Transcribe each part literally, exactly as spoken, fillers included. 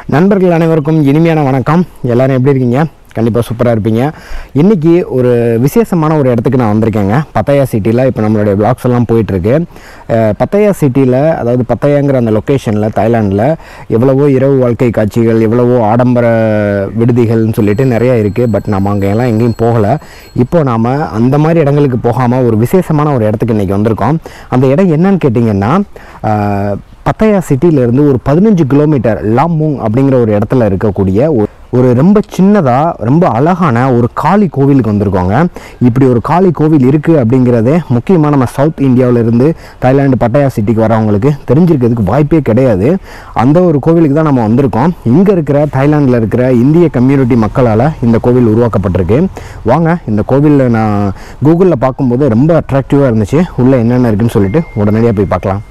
நண்பர்கள் அனைவருக்கும் இனிமையான வணக்கம். எல்லாரும் எப்படி இருக்கீங்க? கண்டிப்பாக சூப்பராக இருப்பீங்க. இன்றைக்கி ஒரு விசேஷமான ஒரு இடத்துக்கு நான் வந்திருக்கேங்க. பத்தாயா சிட்டியில் இப்போ நம்மளுடைய பிளாக்ஸ் எல்லாம் போயிட்டுருக்கு. பத்தாயா சிட்டியில், அதாவது பத்தாயாங்கிற அந்த லொக்கேஷனில் தாய்லாண்டில் எவ்வளவோ இரவு வாழ்க்கை காட்சிகள், எவ்வளவோ ஆடம்பர விடுதிகள்னு சொல்லிட்டு நிறையா இருக்குது. பட் நம்ம அங்கே எல்லாம் எங்கேயும் போகலை. இப்போ நாம் அந்த மாதிரி இடங்களுக்கு போகாமல் ஒரு விசேஷமான ஒரு இடத்துக்கு இன்றைக்கி வந்திருக்கோம். அந்த இடம் என்னன்னு கேட்டிங்கன்னா, பத்தாயா சிட்டியிலேருந்து ஒரு பதினஞ்சு கிலோமீட்டர் லாம்பூங் அப்படிங்கிற ஒரு இடத்துல இருக்கக்கூடிய ஒரு ரொம்ப சின்னதாக ரொம்ப அழகான ஒரு காளி கோவிலுக்கு வந்திருக்கோங்க. இப்படி ஒரு காளி கோவில் இருக்குது அப்படிங்கிறதே முக்கியமாக நம்ம சவுத் இந்தியாவிலேருந்து தாய்லாந்து பட்டாயா சிட்டிக்கு வரவங்களுக்கு தெரிஞ்சிருக்கிறதுக்கு வாய்ப்பே கிடையாது. அந்த ஒரு கோவிலுக்கு தான் நம்ம வந்திருக்கோம். இங்கே இருக்கிற தாய்லாண்டில் இருக்கிற இந்திய கம்யூனிட்டி மக்களால் இந்த கோவில் உருவாக்கப்பட்டிருக்கு. வாங்க, இந்த கோவிலில் நான் கூகுளில் பார்க்கும்போது ரொம்ப அட்ராக்டிவாக இருந்துச்சு. உள்ளே என்னென்ன இருக்குதுன்னு சொல்லிட்டு உடனடியாக போய் பார்க்கலாம்.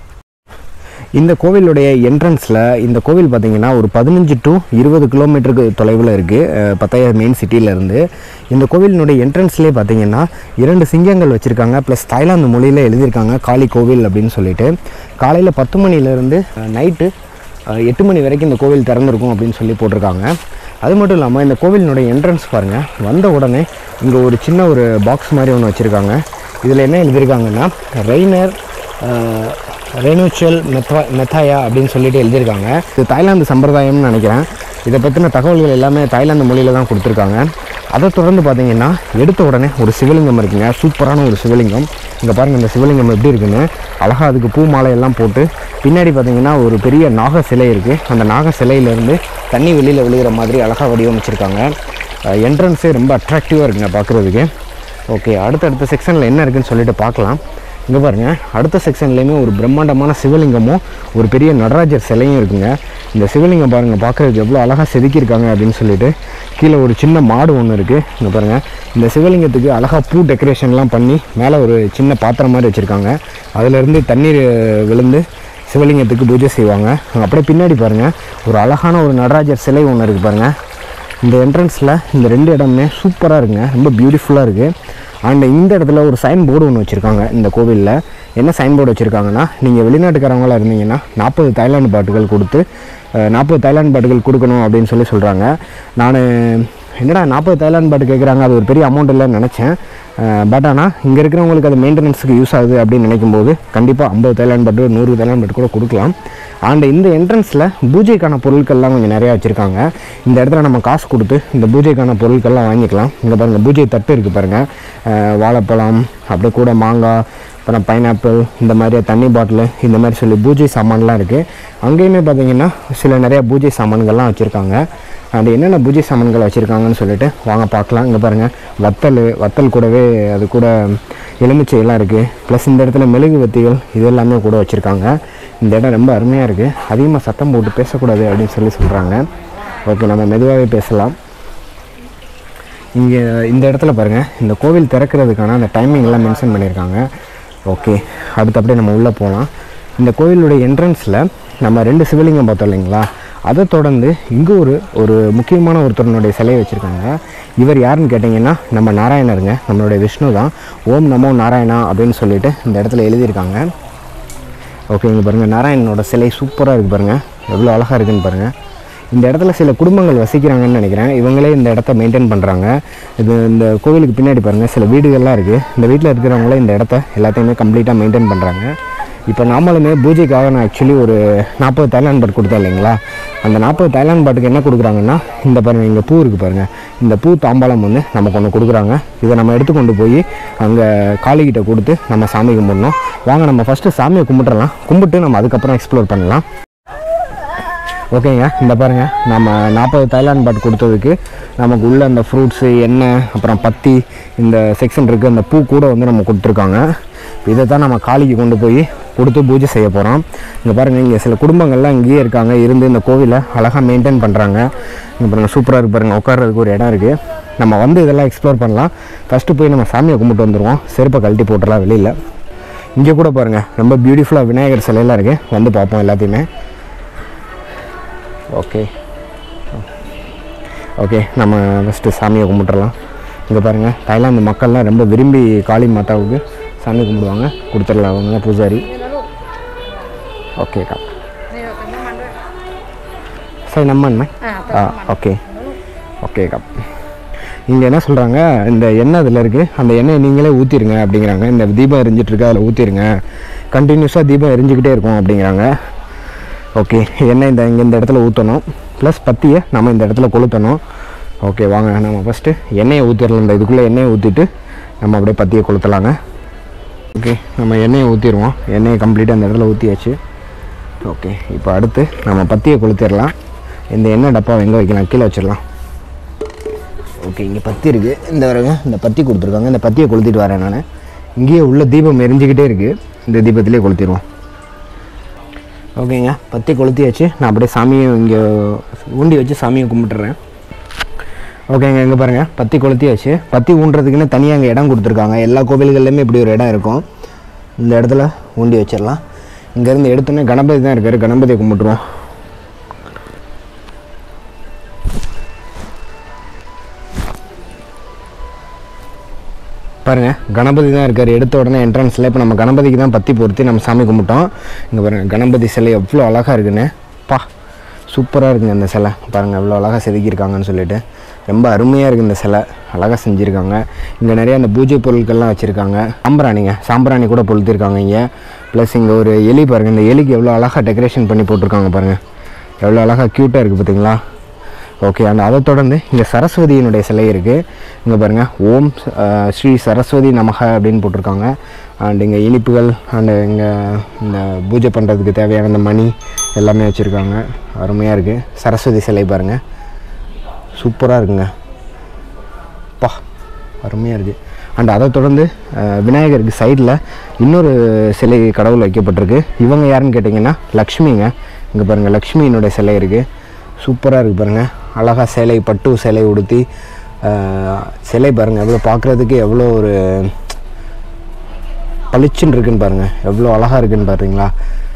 இந்த கோவிலுடைய என்ட்ரன்ஸில், இந்த கோவில் பார்த்திங்கன்னா ஒரு பதினஞ்சு டு இருபது கிலோமீட்டருக்கு தொலைவில் இருக்குது பத்தாயா மெயின் சிட்டியிலேருந்து. இந்த கோவிலினுடைய என்ட்ரன்ஸ்லேயே பார்த்திங்கன்னா இரண்டு சிங்கங்கள் வச்சுருக்காங்க. ப்ளஸ் தாய்லாந்து மொழியில் எழுதியிருக்காங்க காளி கோவில் அப்படின்னு சொல்லிட்டு. காலையில் பத்து மணிலேருந்து நைட்டு எட்டு மணி வரைக்கும் இந்த கோவில் திறந்துருக்கும் அப்படின்னு சொல்லி போட்டிருக்காங்க. அது மட்டும் இல்லாமல் இந்த கோவிலினுடைய என்ட்ரன்ஸ் பாருங்கள். வந்த உடனே இங்கே ஒரு சின்ன ஒரு பாக்ஸ் மாதிரி ஒன்று வச்சுருக்காங்க. இதில் என்ன எழுதியிருக்காங்கன்னா, ரெய்னர் ரெனுச்சல் மெத்தா மெத்தாயா அப்படின்னு சொல்லிட்டு எழுதியிருக்காங்க. இது தாய்லாந்து சம்பிரதாயம்னு நினைக்கிறேன். இதை பற்றின தகவல்கள் எல்லாமே தாய்லாந்து மொழியில் தான் கொடுத்துருக்காங்க. அதை தொடர்ந்து பார்த்திங்கன்னா எடுத்த உடனே ஒரு சிவலிங்கம் இருக்குங்க. சூப்பரான ஒரு சிவலிங்கம். இங்கே பாருங்கள், இந்த சிவலிங்கம் எப்படி இருக்குன்னு. அழகாக அதுக்கு பூ மாலையெல்லாம் போட்டு பின்னாடி பார்த்திங்கன்னா ஒரு பெரிய நாக சிலை இருக்குது. அந்த நாக சிலையிலேருந்து தண்ணி வெளியில் விழுகிற மாதிரி அழகாக வடிவமைச்சிருக்காங்க. என்ட்ரன்ஸே ரொம்ப அட்ராக்டிவாக இருக்குங்க பார்க்குறதுக்கு. ஓகே, அடுத்தடுத்த செக்ஷனில் என்ன இருக்குதுன்னு சொல்லிட்டு பார்க்கலாம். இங்கே பாருங்கள், அடுத்த செக்ஷன்லேயுமே ஒரு பிரம்மாண்டமான சிவலிங்கமும் ஒரு பெரிய நடராஜர் சிலையும் இருக்குங்க. இந்த சிவலிங்கம் பாருங்கள், பார்க்குறதுக்கு எவ்வளோ அழகாக செதுக்கியிருக்காங்க அப்படின்னு சொல்லிட்டு. கீழே ஒரு சின்ன மாடு ஒன்று இருக்குது. இங்கே பாருங்கள், இந்த சிவலிங்கத்துக்கு அழகாக பூ டெக்கரேஷன்லாம் பண்ணி மேலே ஒரு சின்ன பாத்திரம் மாதிரி வச்சுருக்காங்க. அதிலேருந்து தண்ணீர் விழுந்து சிவலிங்கத்துக்கு பூஜை செய்வாங்க. அப்படியே பின்னாடி பாருங்கள், ஒரு அழகான ஒரு நடராஜர் சிலை ஒன்று இருக்குது பாருங்கள். இந்த என்ட்ரன்ஸில் இந்த ரெண்டு இடமே சூப்பராக இருக்குங்க, ரொம்ப பியூட்டிஃபுல்லாக இருக்குது. அண்ட் இந்த இடத்துல ஒரு சைன் போர்டு ஒன்று வச்சுருக்காங்க. இந்த கோவிலில் என்ன சைன் போர்டு வச்சுருக்காங்கன்னா, நீங்கள் வெளிநாட்டுக்காரங்களாக இருந்தீங்கன்னா நாற்பது தாய்லாந்து பாட்டுகள் கொடுத்து நாற்பது தாய்லாந்து பாட்டுகள் கொடுக்கணும் அப்படின்னு சொல்லி சொல்கிறாங்க. நான் என்னடா நாற்பது தாய்லாந்து பாட்டு கேட்குறாங்க, அது ஒரு பெரிய அமௌண்ட் இல்லைன்னு நினச்சேன். பட் ஆனால் இங்கே இருக்கிறவங்களுக்கு அது மெயின்டெனன்ஸுக்கு யூஸ் ஆகுது அப்படின்னு நினைக்கும்போது கண்டிப்பாக ஐம்பது தாய்லாந்து பாட்டு நூறு தாய்லாந்து பாட்டு கூட கொடுக்கலாம். அண்ட் இந்த என்ட்ரன்ஸில் பூஜைக்கான பொருட்கள்லாம் கொஞ்சம் நிறையா வச்சுருக்காங்க. இந்த இடத்துல நம்ம காசு கொடுத்து இந்த பூஜைக்கான பொருட்கள்லாம் வாங்கிக்கலாம். இங்கே பாருங்கள், பூஜை தட்டு இருக்குது பாருங்கள். வாழைப்பழம், அப்படியே கூட மாங்காய், அப்புறம் பைனாப்பிள், இந்த மாதிரி தண்ணி பாட்டில், இந்த மாதிரி சொல்லி பூஜை சாமான்லாம் இருக்குது. அங்கேயுமே பார்த்திங்கன்னா சில நிறையா பூஜை சாமான்கள்லாம் வச்சுருக்காங்க. அது என்னென்ன பூஜை சாமான்கள் வச்சுருக்காங்கன்னு சொல்லிட்டு வாங்க பார்க்கலாம். இங்கே பாருங்கள், வத்தல் வத்தல் கூடவே அது கூட எலுமிச்சையெல்லாம் இருக்குது. ப்ளஸ் இந்த இடத்துல மெழுகு வத்திகள் இது எல்லாமே கூட வச்சுருக்காங்க. இந்த இடம் ரொம்ப அருமையாக இருக்குது. அதிகமாக சத்தம் போட்டு பேசக்கூடாது அப்படின்னு சொல்லி சொல்கிறாங்க. ஓகே, நம்ம மெதுவாகவே பேசலாம். இங்கே இந்த இடத்துல பாருங்கள், இந்த கோவில் திறக்கிறதுக்கான அந்த டைமிங் எல்லாம் மென்ஷன் பண்ணியிருக்காங்க. ஓகே, அடுத்து அப்படியே நம்ம உள்ளே போகலாம். இந்த கோவிலுடைய என்ட்ரன்ஸில் நம்ம ரெண்டு சிவலிங்கம் பார்த்தோம் இல்லைங்களா, அதை தொடர்ந்து இங்கே ஒரு ஒரு முக்கியமான ஒருத்தருடைய சிலையை வச்சுருக்காங்க. இவர் யாருன்னு கேட்டிங்கன்னா, நம்ம நாராயணருங்க, நம்மளுடைய விஷ்ணு தான். ஓம் நமோ நாராயணா அப்படின்னு சொல்லிட்டு இந்த இடத்துல எழுதியிருக்காங்க. ஓகே, இங்கே பாருங்கள், நாராயணனோட சிலை சூப்பராக இருக்குது பாருங்கள், எவ்வளோ அழகாக இருக்குதுன்னு பாருங்கள். இந்த இடத்துல சில குடும்பங்கள் வசிக்கிறாங்கன்னு நினைக்கிறேன். இவங்களே இந்த இடத்த மெயின்டைன் பண்ணுறாங்க. இது இந்த கோவிலுக்கு பின்னாடி பாருங்கள், சில வீடுகள்லாம் இருக்குது. இந்த வீட்டில் இருக்கிறவங்களே இந்த இடத்த எல்லாத்தையுமே கம்ப்ளீட்டாக மெயின்டைன் பண்ணுறாங்க. இப்போ நாமளுமே பூஜைக்காக நான் ஆக்சுவலி ஒரு நாற்பது தாய்லாந்து பாட்டு கொடுத்தேன் இல்லைங்களா, அந்த நாற்பது தாய்லாந்து பாட்டுக்கு என்ன கொடுக்குறாங்கன்னா, இந்த பாருங்கள், இங்கே பூ இருக்குது பாருங்கள், இந்த பூ தாம்பாளம் வந்து நமக்கு ஒன்று கொடுக்குறாங்க. இதை நம்ம எடுத்துக்கொண்டு போய் அங்கே காளிகிட்ட கொடுத்து நம்ம சாமி கும்பிடணும். வாங்க, நம்ம ஃபஸ்ட்டு சாமியை கும்பிட்றலாம். கும்பிட்டு நம்ம அதுக்கப்புறம் எக்ஸ்ப்ளோர் பண்ணலாம். ஓகேங்க, இந்த பாருங்கள், நம்ம நாற்பது தாய்லாந்து பாட்டு கொடுத்ததுக்கு நமக்கு உள்ள அந்த ஃப்ரூட்ஸு, எண்ணெய், அப்புறம் பத்தி, இந்த செக்ஷன் இருக்குது, அந்த பூ கூட வந்து நம்ம கொடுத்துருக்காங்க. இதை தான் நம்ம காளிக்கு கொண்டு போய் கொடுத்து பூஜை செய்ய போகிறோம். இங்கே பாருங்கள், இங்கே சில குடும்பங்கள்லாம் இங்கேயே இருக்காங்க, இருந்து இந்த கோவிலை அழகாக மெயின்டைன் பண்ணுறாங்க. இங்கே பாருங்கள், சூப்பராக இருக்குது பாருங்கள், உட்கார்றதுக்கு ஒரு இடம் இருக்குது. நம்ம வந்து இதெல்லாம் எக்ஸ்ப்ளோர் பண்ணலாம். ஃபஸ்ட்டு போய் நம்ம சாமியை கும்பிட்டு வந்துடுவோம். செருப்பை கழட்டி போட்டுடலாம் வெளியில். இங்கே கூட பாருங்கள், ரொம்ப பியூட்டிஃபுல்லாக விநாயகர் சிலையெல்லாம் இருக்குது. வந்து பார்ப்போம் எல்லாத்தையுமே. ஓகே ஓகே நம்ம ஃபஸ்ட்டு சாமியை கும்பிட்டுறலாம். இங்கே பாருங்கள், தாய்லாந்து மக்கள்லாம் ரொம்ப விரும்பி காளி மாதாவுக்கு சாமி கும்பிடுவாங்க. கொடுத்துடலாம், அவங்க பூஜாரி. ஓகேக்கா, சரி நம்ம என்ன ஆ ஓகே ஓகேக்கா. இங்கே என்ன சொல்கிறாங்க, இந்த எண்ணெய் அதில் இருக்குது, அந்த எண்ணெயை நீங்களே ஊற்றிடுங்க அப்படிங்கிறாங்க. இந்த தீபம் எரிஞ்சிட்ருக்கு அதில் ஊற்றிடுங்க, கண்டினியூஸாக தீபம் எரிஞ்சிக்கிட்டே இருக்கும் அப்படிங்கிறாங்க. ஓகே, எண்ணெய் இந்த இங்கே இந்த இடத்துல ஊற்றணும், ப்ளஸ் பத்தியை நம்ம இந்த இடத்துல கொளுத்தணும். ஓகே வாங்க நம்ம ஃபஸ்ட்டு எண்ணெயை ஊற்றிடலாம். இந்த இதுக்குள்ளே எண்ணெயை ஊற்றிட்டு நம்ம அப்படியே பத்தியை கொளுத்தலாங்க. ஓகே, நம்ம எண்ணெயை ஊற்றிடுவோம். எண்ணெயை கம்ப்ளீட்டாக அந்த இடத்துல ஊற்றியாச்சு. ஓகே, இப்போ அடுத்து நம்ம பத்தியை கொளுத்திடலாம். இந்த எண்ணெய் டப்பா எங்கே வைக்கலாம், கீழே வச்சிடலாம். ஓகே, இங்கே பத்தி இருக்குது, இந்த வரங்க இந்த பத்தி கொடுத்துருக்காங்க. இந்த பத்தியை கொளுத்திட்டு வரேன் நான். இங்கேயே உள்ள தீபம் எரிஞ்சிக்கிட்டே இருக்குது, இந்த தீபத்திலே கொளுத்திடுவோம். ஓகேங்க, பத்தி கொளுத்தியாச்சு. நான் அப்படியே சாமியை இங்கே ஊண்டி வச்சு சாமியை கும்பிட்டுறேன். ஓகேங்க, இங்கே பாருங்கள் பத்தி கொளுத்தியாச்சு. பத்தி ஊண்டுறதுக்குன்னு தனியாக அங்கே இடம் கொடுத்துருக்காங்க. எல்லா கோவில்கள்லையுமே இப்படி ஒரு இடம் இருக்கும். இந்த இடத்துல ஊண்டி வச்சிடலாம். இங்கேருந்து எடுத்தோன்னே கணபதி தான் இருக்கார், கணபதியை கும்பிட்டுருவோம். பாருங்கள் கணபதி தான் இருக்கார் எடுத்த உடனே என்ட்ரன்ஸில். இப்போ நம்ம கணபதிக்கு தான் பத்தி பொருத்தி நம்ம சாமி கும்பிட்டோம். இங்கே பாருங்கள் கணபதி சிலை எவ்வளோ அழகாக இருக்குன்னு, பா சூப்பராக இருக்குங்க இந்த சிலை. பாருங்கள் எவ்வளோ அழகாக செதுக்கியிருக்காங்கன்னு சொல்லிட்டு ரொம்ப அருமையாக இருக்குது இந்த சிலை, அழகாக செஞ்சுருக்காங்க. இங்கே நிறையா அந்த பூஜை பொருட்கள்லாம் வச்சுருக்காங்க. சாம்பிராணிங்க சாம்பிராணி கூட பொருத்திருக்காங்க இங்கே. ப்ளஸ் இங்கே ஒரு எலி பாருங்கள், இந்த எலிக்கு எவ்வளோ அழகாக டெக்கரேஷன் பண்ணி போட்டிருக்காங்க பாருங்கள், எவ்வளோ அழகாக க்யூட்டாக இருக்குது பார்த்தீங்களா. ஓகே, அண்ட் அதை தொடர்ந்து இங்கே சரஸ்வதியினுடைய சிலை இருக்குது. இங்கே பாருங்கள் ஓம் ஸ்ரீ சரஸ்வதி நமக அப்படின்னு போட்டிருக்காங்க. அண்ட் இங்கே இனிப்புகள் அண்டு இங்கே இந்த பூஜை பண்ணுறதுக்கு தேவையான இந்த மணி எல்லாமே வச்சுருக்காங்க. அருமையாக இருக்குது. சரஸ்வதி சிலை பாருங்கள் சூப்பராக இருக்குங்க, பா அருமையாக இருக்குது. அண்ட் அதை தொடர்ந்து விநாயகருக்கு சைடில் இன்னொரு சிலை கடவுள் வைக்கப்பட்டிருக்கு. இவங்க யாருன்னு கேட்டிங்கன்னா லக்ஷ்மிங்க. இங்கே பாருங்கள் லக்ஷ்மியினுடைய சிலை இருக்குது, சூப்பராக இருக்குது பாருங்கள். அழகாக சிலை பட்டு சிலை உடுத்தி சிலை பாருங்கள் எவ்வளோ பார்க்குறதுக்கு எவ்வளோ ஒரு பளிச்சுன்னு இருக்குன்னு பாருங்கள், எவ்வளோ அழகாக இருக்குன்னு பாருங்களா.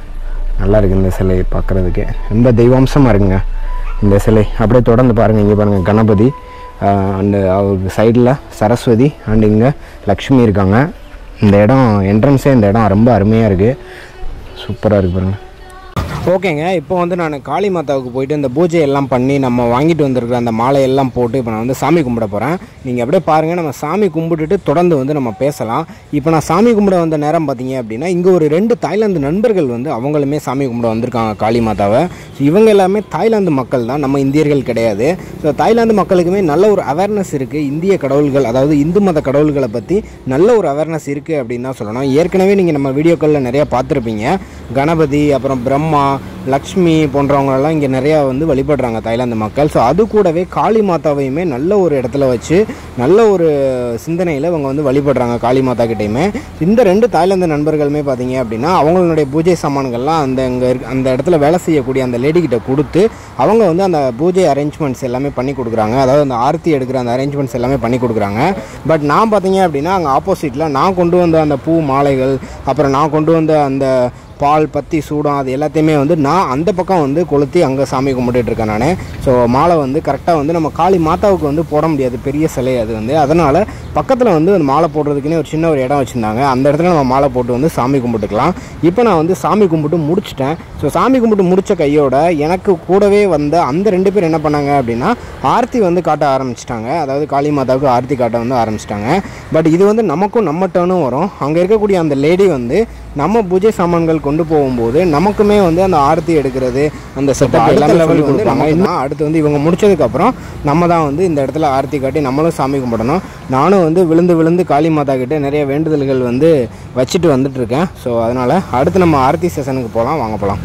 நல்லா இருக்குது இந்த சிலை பார்க்குறதுக்கு, ரொம்ப தெய்வாம்சமாக இருக்குங்க இந்த சிலை. அப்படியே தொடர்ந்து பாருங்கள், இங்கே பாருங்கள் கணபதி அண்டு அவருக்கு சைடில் சரஸ்வதி அண்டு இங்கே லக்ஷ்மி இருக்காங்க. இந்த இடம் என்ட்ரன்ஸே இந்த இடம் ரொம்ப அருமையாக இருக்குது, சூப்பராக இருக்குது பாருங்கள். ஓகேங்க, இப்போ வந்து நான் காளி மாதாவுக்கு போயிட்டு இந்த பூஜை எல்லாம் பண்ணி நம்ம வாங்கிட்டு வந்திருக்கிற அந்த மாலையெல்லாம் போட்டு இப்போ நான் வந்து சாமி கும்பிட போகிறேன். நீங்கள் அப்படியே பாருங்கள், நம்ம சாமி கும்பிட்டுட்டு தொடர்ந்து வந்து நம்ம பேசலாம். இப்போ நான் சாமி கும்பிட வந்த நேரம் பார்த்தீங்க அப்படின்னா இங்கே ஒரு ரெண்டு தாய்லாந்து நண்பர்கள் வந்து அவங்களுமே சாமி கும்பிட வந்திருக்காங்க காளி மாதாவை. ஸோ இவங்க எல்லாமே தாய்லாந்து மக்கள் தான், நம்ம இந்தியர்கள் கிடையாது. ஸோ தாய்லாந்து மக்களுக்குமே நல்ல ஒரு அவேர்னஸ் இருக்குது, இந்திய கடவுள்கள் அதாவது இந்து மத கடவுள்களை பற்றி நல்ல ஒரு அவேர்னஸ் இருக்குது அப்படின்னு தான் சொல்லணும். ஏற்கனவே நீங்கள் நம்ம வீடியோக்களில் நிறையா பார்த்துருப்பீங்க. கணபதி அப்புறம் பிரம்மா லக்ஷ்மி போன்றவங்களெல்லாம் இங்கே நிறையா வந்து வழிபடுறாங்க தாய்லாந்து மக்கள். ஸோ அது கூடவே காளி மாதாவையுமே நல்ல ஒரு இடத்துல வச்சு நல்ல ஒரு சிந்தனையில் இவங்க வந்து வழிபடுறாங்க காளி மாதா கிட்டேயுமே. இந்த ரெண்டு தாய்லாந்து நண்பர்களுமே பார்த்தீங்க அப்படின்னா அவங்களுடைய பூஜை சாமான்கள்லாம் அந்த இங்கே அந்த இடத்துல வேலை செய்யக்கூடிய அந்த லேடிக்கிட்ட கொடுத்து அவங்க வந்து அந்த பூஜை அரேஞ்ச்மெண்ட்ஸ் எல்லாமே பண்ணி கொடுக்குறாங்க. அதாவது அந்த ஆர்த்தி எடுக்கிற அந்த அரேஞ்ச்மெண்ட்ஸ் எல்லாமே பண்ணி கொடுக்குறாங்க. பட் நான் பார்த்தீங்க அப்படின்னா அங்கே ஆப்போசிட்டில் நான் கொண்டு வந்த அந்த பூ மாலைகள் அப்புறம் நான் கொண்டு வந்த அந்த பால் பத்தி சூடம் அது எல்லாத்தையுமே வந்து நான் அந்த பக்கம் வந்து கொளுத்தி அங்கே சாமி கும்பிட்டுருக்கேன் நான். ஸோ மாலை வந்து கரெக்டாக வந்து நம்ம காளி மாதாவுக்கு வந்து போட முடியாது, பெரிய சிலை அது வந்து. அதனால் பக்கத்தில் வந்து அந்த மாலை போடுறதுக்குன்னே ஒரு சின்ன ஒரு இடம் வச்சுருந்தாங்க, அந்த இடத்துல நம்ம மாலை போட்டு வந்து சாமி கும்பிட்டுக்கலாம். இப்போ நான் வந்து சாமி கும்பிட்டு முடிச்சிட்டேன். ஸோ சாமி கும்பிட்டு முடித்த கையோட எனக்கு கூடவே வந்த அந்த ரெண்டு பேர் என்ன பண்ணாங்க அப்படின்னா ஆர்த்தி வந்து காட்ட ஆரம்பிச்சிட்டாங்க. அதாவது காளி மாதாவுக்கு ஆர்த்தி காட்ட வந்து ஆரம்பிச்சிட்டாங்க. பட் இது வந்து நமக்கும் நம்ம டர்னும் வரும். அங்கே இருக்கக்கூடிய அந்த லேடி வந்து நம்ம பூஜை சாமான்கள் கொண்டு போகும்போது நமக்குமே வந்து அந்த ஆர்த்தி எடுக்கிறது அந்த செட்டப் எல்லாமே லெவலுக்கு கொடுப்பாங்க. இன்னும் அடுத்து வந்து இவங்க முடிச்சதுக்கப்புறம் நம்ம தான் வந்து இந்த இடத்துல ஆர்த்தி காட்டி நம்மளும் சாமி கும்பிடணும். நானும் வந்து விழுந்து விழுந்து காளி மாதா கிட்டே நிறைய வேண்டுதல்கள் வந்து வச்சுட்டு வந்துட்டுருக்கேன். ஸோ அதனால் அடுத்து நம்ம ஆர்த்தி செஷனுக்கு போகலாம், வாங்க போகலாம்.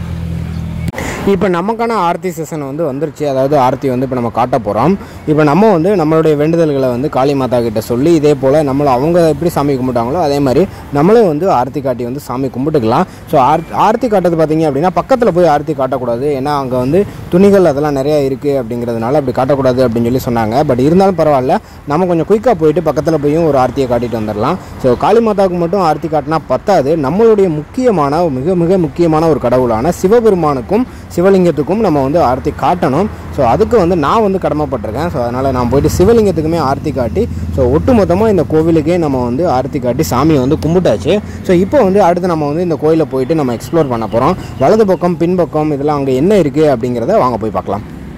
இப்போ நமக்கான ஆர்த்தி செஷன் வந்து வந்துருச்சு. அதாவது ஆர்த்தி வந்து இப்போ நம்ம காட்ட போகிறோம். இப்போ நம்ம வந்து நம்மளுடைய வேண்டுதல்களை வந்து காளி மாதா கிட்ட சொல்லி இதே போல் நம்மளும் அவங்க எப்படி சாமி கும்பிட்டாங்களோ அதே மாதிரி நம்மளும் வந்து ஆர்த்தி காட்டி வந்து சாமி கும்பிட்டுக்கலாம். ஸோ ஆர் ஆர்த்தி காட்டுறது பார்த்திங்க அப்படின்னா பக்கத்தில் போய் ஆர்த்தி காட்டக்கூடாது, ஏன்னா அங்கே வந்து துணிகள் அதெல்லாம் நிறையா இருக்குது அப்படிங்கிறதுனால அப்படி காட்டக்கூடாது அப்படின்னு சொல்லி சொன்னாங்க. பட் இருந்தாலும் பரவாயில்ல, நம்ம கொஞ்சம் குயிக்காக போயிட்டு பக்கத்தில் போயும் ஒரு ஆர்த்தியை காட்டிட்டு வந்துடலாம். ஸோ காளி மாதாவுக்கு மட்டும் ஆர்த்தி காட்டினா பத்தாது, நம்மளுடைய முக்கியமான மிக மிக முக்கியமான ஒரு கடவுளான சிவபெருமானுக்கும் சிவலிங்கத்துக்கும் நம்ம வந்து ஆர்த்தி காட்டணும். ஸோ அதுக்கு வந்து நான் வந்து கடமைப்பட்டிருக்கேன். ஸோ அதனால் நான் போயிட்டு சிவலிங்கத்துக்குமே ஆர்த்தி காட்டி ஸோ ஒட்டு மொத்தமாக இந்த கோவிலுக்கே நம்ம வந்து ஆர்த்தி காட்டி சாமியை வந்து கும்பிட்டாச்சு. ஸோ இப்போ வந்து அடுத்து நம்ம வந்து இந்த கோயிலை போயிட்டு நம்ம எக்ஸ்ப்ளோர் பண்ண போகிறோம். வலது பக்கம் பின்பக்கம் இதெல்லாம் அங்கே என்ன இருக்குது அப்படிங்கிறத வாங்க போய் பார்க்கலாம்.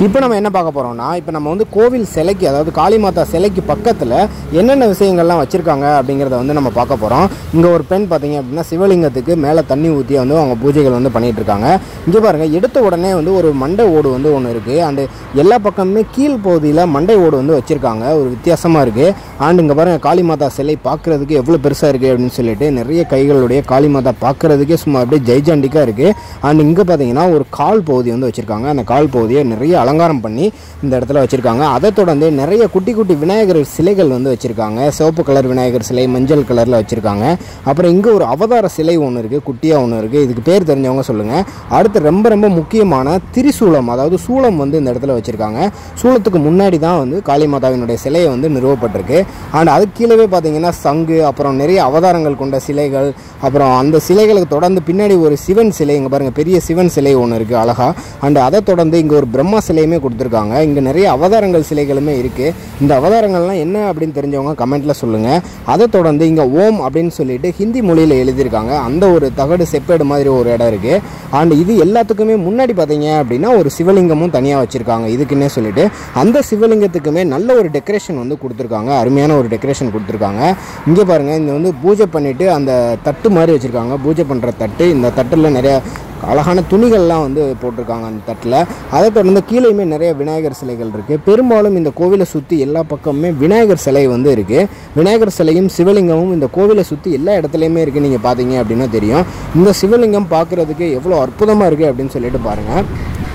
இப்போ நம்ம என்ன பார்க்க போகிறோம்னா, இப்போ நம்ம வந்து கோவில் சிலைக்கு, அதாவது காளிமாதா சிலைக்கு பக்கத்தில் என்னென்ன விஷயங்கள்லாம் வச்சுருக்காங்க அப்படிங்கிறத வந்து நம்ம பார்க்க போகிறோம். இங்கே ஒரு பெண் பார்த்தீங்க அப்படின்னா சிவலிங்கத்துக்கு மேலே தண்ணி ஊற்றி வந்து அவங்க பூஜைகள் வந்து பண்ணிகிட்ருக்காங்க. இங்கே பாருங்கள், எடுத்த உடனே வந்து ஒரு மண்டை ஓடு வந்து ஒன்று இருக்குது. அண்டு எல்லா பக்கமுமே கீழ் பகுதியில் மண்டை ஓடு வந்து வச்சுருக்காங்க. ஒரு வித்தியாசமாக இருக்குது. அண்டு இங்கே பாருங்கள், காளிமாதா சிலை பார்க்குறதுக்கு எவ்வளோ பெருசாக இருக்குது அப்படின்னு சொல்லிட்டு நிறைய கைகளுடைய காளிமாதா பார்க்குறதுக்கே சும்மா அப்படியே ஜெய்ஜாண்டிக்காக இருக்குது. அண்ட் இங்கே பார்த்தீங்கன்னா ஒரு கால் பகுதி வந்து வச்சுருக்காங்க. அந்த கால் பகுதியை நிறைய அலங்காரம் பண்ணி இந்த இடத்துல வச்சுருக்காங்க. அதை தொடர்ந்து நிறைய குட்டி குட்டி விநாயகர் சிலைகள் வந்து வச்சுருக்காங்க. சிவப்பு கலர் விநாயகர் சிலை, மஞ்சள் கலரில் வச்சுருக்காங்க. அப்புறம் இங்கே ஒரு அவதார சிலை ஒன்று இருக்குது, குட்டியாக ஒன்று இருக்குது. இதுக்கு பேர் தெரிஞ்சவங்க சொல்லுங்கள். அடுத்து ரொம்ப ரொம்ப முக்கியமான திரிசூலம், அதாவது சூளம் வந்து இந்த இடத்துல வச்சுருக்காங்க. சூளத்துக்கு முன்னாடி தான் வந்து காளிமாதாவினுடைய சிலையை வந்து நிறுவப்பட்டிருக்கு. அண்ட் அதுக்கு கீழே பார்த்தீங்கன்னா சங்கு, அப்புறம் நிறைய அவதாரங்கள் கொண்ட சிலைகள், அப்புறம் அந்த சிலைகளுக்கு தொடர்ந்து பின்னாடி ஒரு சிவன் சிலை, இங்கே பாருங்கள் பெரிய சிவன் சிலை ஒன்று இருக்குது அழகாக. அண்ட் அதை தொடர்ந்து இங்கே ஒரு பிரம்மா சிலையுமே கொடுத்துருக்காங்க. இங்கே நிறைய அவதாரங்கள் சிலைகளுமே இருக்குது. இந்த அவதாரங்கள்லாம் என்ன அப்படின்னு தெரிஞ்சவங்க கமெண்ட்டில் சொல்லுங்கள். அதை தொடர்ந்து இங்கே ஓம் அப்படின்னு சொல்லிட்டு ஹிந்தி மொழியில் எழுதியிருக்காங்க. அந்த ஒரு தகடு செப்பேடு மாதிரி ஒரு இடம் இருக்குது. அண்ட் இது எல்லாத்துக்குமே முன்னாடி பார்த்தீங்க அப்படின்னா ஒரு சிவலிங்கமும் தனியாக வச்சுருக்காங்க இதுக்குன்னே சொல்லிட்டு. அந்த சிவலிங்கத்துக்குமே நல்ல ஒரு டெக்கரேஷன் வந்து கொடுத்துருக்காங்க. அருமையான ஒரு டெக்கரேஷன் கொடுத்துருக்காங்க. இங்கே பாருங்கள், இந்த வந்து பூஜை பண்ணிவிட்டு அந்த தட்டு மாதிரி வச்சுருக்காங்க. பூஜை பண்ணுற தட்டு. இந்த தட்டில் நிறைய அழகான துணிகள்லாம் வந்து போட்டிருக்காங்க அந்த தட்டில். அதை தொடர்ந்து கீழேயுமே நிறைய விநாயகர் சிலைகள் இருக்குது. பெரும்பாலும் இந்த கோவிலை சுற்றி எல்லா பக்கமுமே விநாயகர் சிலை வந்து இருக்குது. விநாயகர் சிலையும் சிவலிங்கமும் இந்த கோவிலை சுற்றி எல்லா இடத்துலையுமே இருக்குது. நீங்கள் பார்த்தீங்க அப்படின்னா தெரியும். இந்த சிவலிங்கம் பார்க்குறதுக்கு எவ்வளோ அற்புதமாக இருக்குது அப்படின்னு சொல்லிட்டு பாருங்கள்.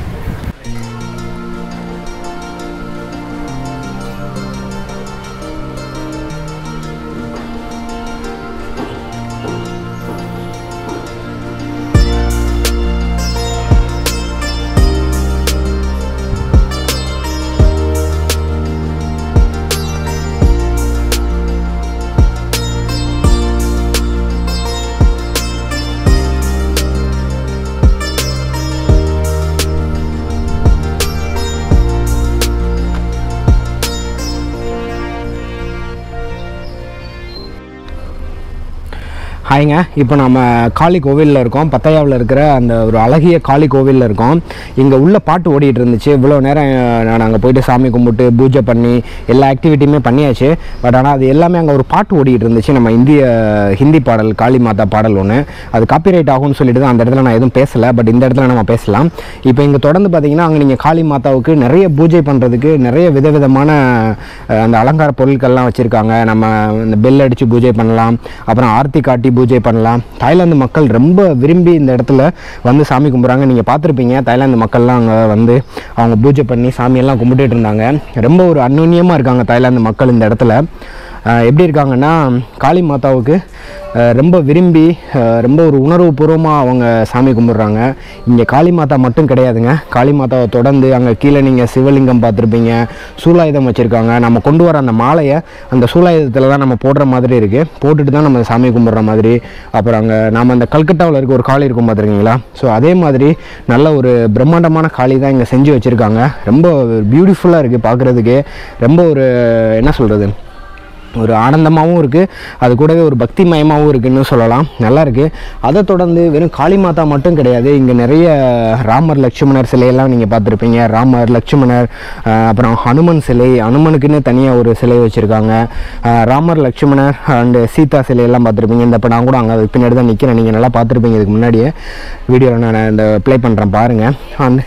ஹாய்ங்க, இப்போ நம்ம காளி கோவிலில் இருக்கோம். பத்தையாவில் இருக்கிற அந்த ஒரு அழகிய காளி கோவிலில் இருக்கோம். இங்கே உள்ள பாட்டு ஓடிட்டு இருந்துச்சு. இவ்வளோ நேரம் நான் அங்கே போயிட்டு சாமி கும்பிட்டு பூஜை பண்ணி எல்லா ஆக்டிவிட்டியுமே பண்ணியாச்சு. பட் ஆனால் அது எல்லாமே அங்கே ஒரு பாட்டு ஓடிட்டு இருந்துச்சு. நம்ம இந்திய ஹிந்தி பாடல், காளி மாதா பாடல் ஒன்று. அது காப்பிரைட் ஆகும்னு சொல்லிட்டு தான் அந்த இடத்துல நான் எதுவும் பேசலை. பட் இந்த இடத்துல நம்ம பேசலாம். இப்போ இங்கே தொடர்ந்து பார்த்தீங்கன்னா அங்கே நீங்கள் காளி மாதாவுக்கு நிறைய பூஜை பண்ணுறதுக்கு நிறைய விதவிதமான அந்த அலங்கார பொருட்கள்லாம் வச்சுருக்காங்க. நம்ம இந்த பெல் அடித்து பூஜை பண்ணலாம், அப்புறம் ஆர்த்தி காட்டி பூஜை பண்ணலாம். தாய்லாந்து மக்கள் ரொம்ப விரும்பி இந்த இடத்துல வந்து சாமி கும்பிட்றாங்க. நீங்கள் பார்த்துருப்பீங்க, தாய்லாந்து மக்கள்லாம் அங்கே வந்து அவங்க பூஜை பண்ணி சாமியெல்லாம் கும்பிட்டுட்டு இருந்தாங்க. ரொம்ப ஒரு அந்யோன்யமாக இருக்காங்க தாய்லாந்து மக்கள் இந்த இடத்துல. எப்படி இருக்காங்கன்னா, காளி மாதாவுக்கு ரொம்ப விரும்பி ரொம்ப ஒரு உணர்வுபூர்வமாக அவங்க சாமி கும்பிட்றாங்க. இங்கே காளி மாதா மட்டும் கிடையாதுங்க. காளி மாதாவை தொடர்ந்து அங்கே கீழே நீங்கள் சிவலிங்கம் பார்த்துருப்பீங்க, சூலாயுதம் வச்சுருக்காங்க. நம்ம கொண்டு வர அந்த மாலையை அந்த சூலாயுதத்தில் தான் நம்ம போடுற மாதிரி இருக்குது. போட்டுட்டு தான் நம்ம சாமி கும்பிட்ற மாதிரி. அப்புறம் அங்கே நம்ம அந்த கல்கட்டாவில் இருக்க ஒரு காளி இருக்கும் பார்த்துருக்கீங்களா? ஸோ அதே மாதிரி நல்ல ஒரு பிரம்மாண்டமான காளி தான் இங்கே செஞ்சு வச்சுருக்காங்க. ரொம்ப பியூட்டிஃபுல்லாக இருக்குது பார்க்குறதுக்கு. ரொம்ப ஒரு என்ன சொல்கிறது, ஒரு ஆனந்தமாகவும் இருக்குது. அது கூடவே ஒரு பக்தி மயமாகவும் இருக்குதுன்னு சொல்லலாம். நல்லாயிருக்கு. அதை தொடர்ந்து வெறும் காளி மாதா மட்டும் கிடையாது. இங்கே நிறைய ராமர் லட்சுமணர் சிலையெல்லாம் நீங்கள் பார்த்துருப்பீங்க. ராமர், லட்சுமணர், அப்புறம் ஹனுமன் சிலை, ஹனுமனுக்குன்னு தனியாக ஒரு சிலை வச்சுருக்காங்க. ராமர், லட்சுமணர் அண்டு சீதா சிலையெல்லாம் பார்த்துருப்பீங்க. இந்த இப்போ நான் கூட அங்கே அதுக்கு பின்னாடி தான் நிற்கிறேன். நீங்கள் நல்லா பார்த்துருப்பீங்க இதுக்கு முன்னாடியே வீடியோவில் நான் இந்த ப்ளே பண்ணுறேன் பாருங்கள். அண்ட்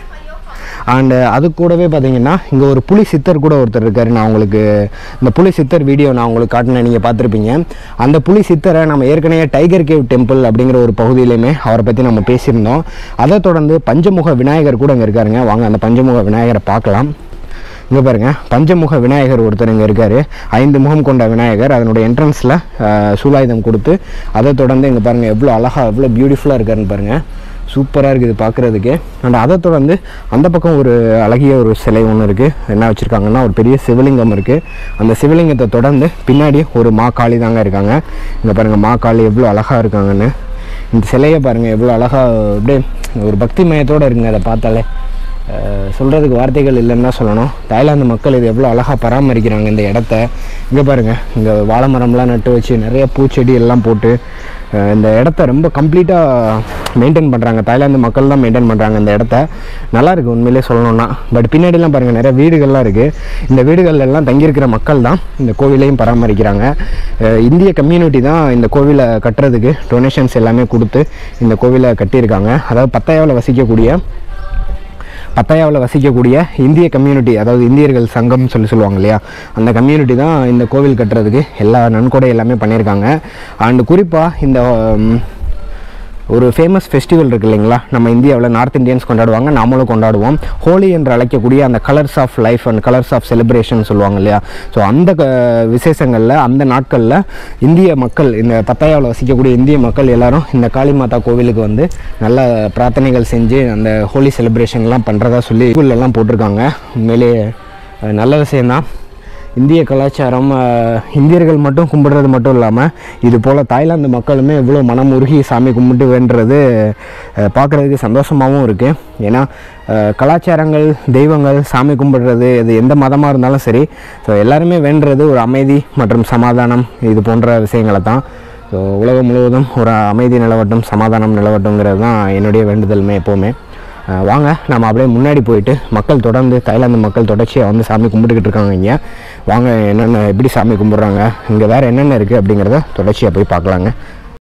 அண்டு அது கூடவே பார்த்தீங்கன்னா இங்கே ஒரு புலி சித்தர் கூட ஒருத்தர் இருக்கார். நான் உங்களுக்கு இந்த புலி சித்தர் வீடியோ நான் உங்களுக்கு காட்டினேன், நீங்கள் பார்த்துருப்பீங்க. அந்த புலி சித்தரை நம்ம ஏற்கனவே டைகர் கேவ் டெம்பிள் அப்படிங்கிற ஒரு பகுதியிலையுமே அவரை பற்றி நம்ம பேசியிருந்தோம். அதை தொடர்ந்து பஞ்சமுக விநாயகர் கூட இங்கே இருக்காருங்க. வாங்க அந்த பஞ்சமுக விநாயகரை பார்க்கலாம். இங்கே பாருங்கள், பஞ்சமுக விநாயகர் ஒருத்தர் இங்கே இருக்கார். ஐந்து முகம் கொண்ட விநாயகர். அதனுடைய என்ட்ரன்ஸில் சூலாயுதம் கொடுத்து அதை தொடர்ந்து இங்கே பாருங்கள் எவ்வளோ அழகாக எவ்வளோ பியூட்டிஃபுல்லாக இருக்காருன்னு பாருங்கள். சூப்பராக இருக்குது பார்க்குறதுக்கு. அண்ட் அதை தொடர்ந்து அந்த பக்கம் ஒரு அழகிய ஒரு சிலை ஒன்று இருக்குது. என்ன வச்சுருக்காங்கன்னா ஒரு பெரிய சிவலிங்கம் இருக்குது. அந்த சிவலிங்கத்தை தொடர்ந்து பின்னாடி ஒரு மா காளி தாங்க இருக்காங்க. இங்கே பாருங்கள் மா காளி எவ்வளோ அழகாக இருக்காங்கன்னு. இந்த சிலையை பாருங்கள் எவ்வளோ அழகாக அப்படியே ஒரு பக்தி மயத்தோடு இருக்குங்க. அதை பார்த்தாலே சொல்கிறதுக்கு வார்த்தைகள் இல்லைன்னு தான் சொல்லணும். தாய்லாந்து மக்கள் இது எவ்வளோ அழகாக பராமரிக்கிறாங்க இந்த இடத்த. இங்கே பாருங்கள், இங்கே வாழை மரம்லாம் நட்டு வச்சு நிறைய பூச்செடி எல்லாம் போட்டு இந்த இடத்த ரொம்ப கம்ப்ளீட்டாக மெயின்டைன் பண்ணுறாங்க. தாய்லாந்து மக்கள் தான் மெயின்டைன் பண்ணுறாங்க இந்த இடத்த. நல்லா இருக்குது உண்மையிலே சொல்லணுன்னா. பட் பின்னாடிலாம் பாருங்கள் நிறைய வீடுகள்லாம் இருக்குது. இந்த வீடுகள்லாம் தங்கியிருக்கிற மக்கள் தான் இந்த கோவிலையும் பராமரிக்கிறாங்க. இந்திய கம்யூனிட்டி தான் இந்த கோவிலை கட்டுறதுக்கு டொனேஷன்ஸ் எல்லாமே கொடுத்து இந்த கோவிலை கட்டியிருக்காங்க. அதாவது பத்தாயாவில் வசிக்கக்கூடிய பத்தாயாவில் வசிக்கக்கூடிய இந்திய கம்யூனிட்டி, அதாவது இந்தியர்கள் சங்கம்னு சொல்லி சொல்லுவாங்க இல்லையா, அந்த கம்யூனிட்டி தான் இந்த கோவில் கட்டுறதுக்கு எல்லா நன்கொடை எல்லாமே பண்ணியிருக்காங்க. அண்டு குறிப்பாக இந்த ஒரு ஃபேமஸ் ஃபெஸ்டிவல் இருக்குது இல்லைங்களா, நம்ம இந்தியாவில் நார்த் இந்தியன்ஸ் கொண்டாடுவாங்க, நாமளும் கொண்டாடுவோம். ஹோலி என்று அழைக்கக்கூடிய அந்த colours of life and colours of celebration சொல்லுவாங்க இல்லையா. ஸோ அந்த விசேஷங்களில் அந்த நாட்களில் இந்திய மக்கள், இந்த பத்தாயாவில் வசிக்கக்கூடிய இந்திய மக்கள் எல்லாரும் இந்த காளி மாதா கோவிலுக்கு வந்து நல்ல பிரார்த்தனைகள் செஞ்சு அந்த ஹோலி செலிப்ரேஷன்லாம் பண்ணுறதா சொல்லி ஸ்கூல்லலாம் போட்டிருக்காங்க. உண்மையிலேயே நல்ல விஷயந்தான். இந்திய கலாச்சாரம் இந்தியர்கள் மட்டும் கும்பிடுறது மட்டும் இல்லாமல் இது போல் தாய்லாந்து மக்களுமே இவ்வளோ மனம் உருகி சாமி கும்பிட்டு வேண்டுறது பார்க்குறதுக்கு சந்தோஷமாகவும் இருக்குது. ஏன்னா கலாச்சாரங்கள், தெய்வங்கள், சாமி கும்பிடுறது இது எந்த மதமாக இருந்தாலும் சரி, ஸோ எல்லாருமே வேண்டுறது ஒரு அமைதி மற்றும் சமாதானம் இது போன்ற விஷயங்களை தான். ஸோ உலகம் முழுவதும் ஒரு அமைதி நிலவட்டும், சமாதானம் நிலவட்டுங்கிறது தான் என்னுடைய வேண்டுதலுமே எப்போவுமே. வாங்க நம்ம அப்படியே முன்னாடி போயிட்டு மக்கள் தொடர்ந்து தாய்லாந்து மக்கள் தொடர்ச்சியாக வந்து சாமி கும்பிட்டுக்கிட்டு இருக்காங்க. இங்கே வாங்க என்னென்ன எப்படி சாமி கும்பிட்றாங்க, இங்கே வேறு என்னென்ன இருக்குது அப்படிங்கிறத தொடர்ச்சியாக போய் பார்க்கலாங்க.